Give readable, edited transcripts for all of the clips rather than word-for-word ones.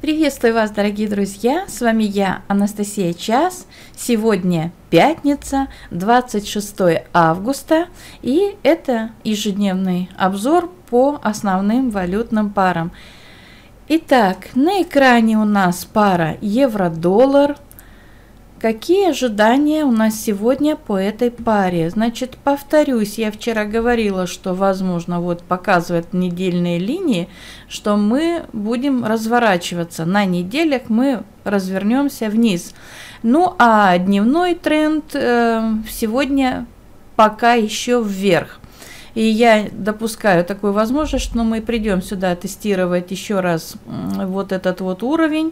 Приветствую вас, дорогие друзья! С вами я, Анастасия Час. Сегодня пятница, 26 августа, и это ежедневный обзор по основным валютным парам. Итак, на экране у нас пара евро-доллар. Какие ожидания у нас сегодня по этой паре? Значит, повторюсь, я вчера говорила, что, возможно, вот показывают недельные линии, что мы будем разворачиваться. На неделях мы развернемся вниз. Ну, а дневной тренд сегодня пока еще вверх. И я допускаю такую возможность, что мы придем сюда тестировать еще раз вот этот вот уровень.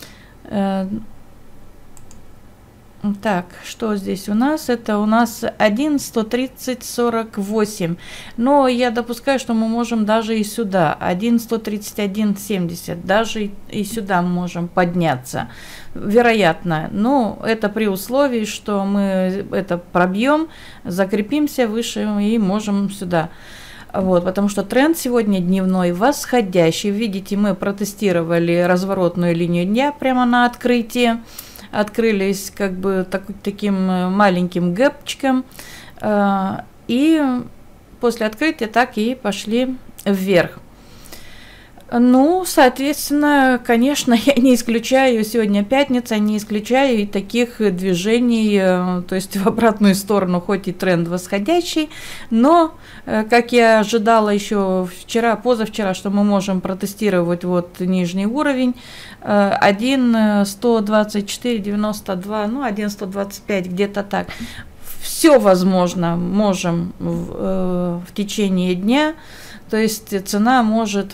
Так, что здесь у нас? Это у нас 1.130.48. Но я допускаю, что мы можем даже и сюда. 1.131.70. Даже и сюда мы можем подняться. Вероятно. Но это при условии, что мы это пробьем, закрепимся выше и можем сюда. Вот, потому что тренд сегодня дневной восходящий. Видите, мы протестировали разворотную линию дня прямо на открытии. Открылись как бы таким маленьким гэпчиком, и после открытия так и пошли вверх. Ну, соответственно, конечно, я не исключаю, сегодня пятница, не исключаю и таких движений, то есть в обратную сторону, хоть и тренд восходящий, но, как я ожидала еще вчера, позавчера, что мы можем протестировать вот нижний уровень, 1.124.92, ну, 1.125, где-то так. Все возможно, можем в течение дня, то есть цена может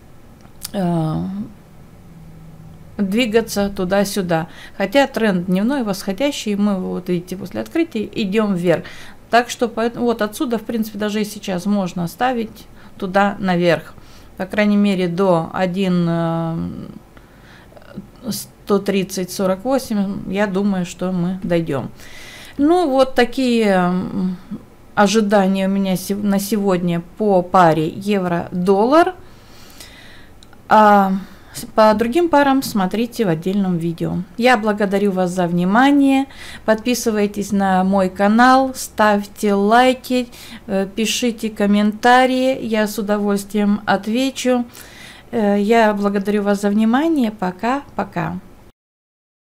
двигаться туда-сюда. Хотя тренд дневной восходящий, мы вот видите, после открытия идем вверх. Так что вот отсюда, в принципе, даже и сейчас можно ставить туда наверх. По крайней мере, до 1.130.48, я думаю, что мы дойдем. Ну, вот такие ожидания у меня на сегодня по паре евро-доллар. А по другим парам смотрите в отдельном видео. Я благодарю вас за внимание. Подписывайтесь на мой канал, ставьте лайки, пишите комментарии. Я с удовольствием отвечу. Я благодарю вас за внимание. Пока-пока.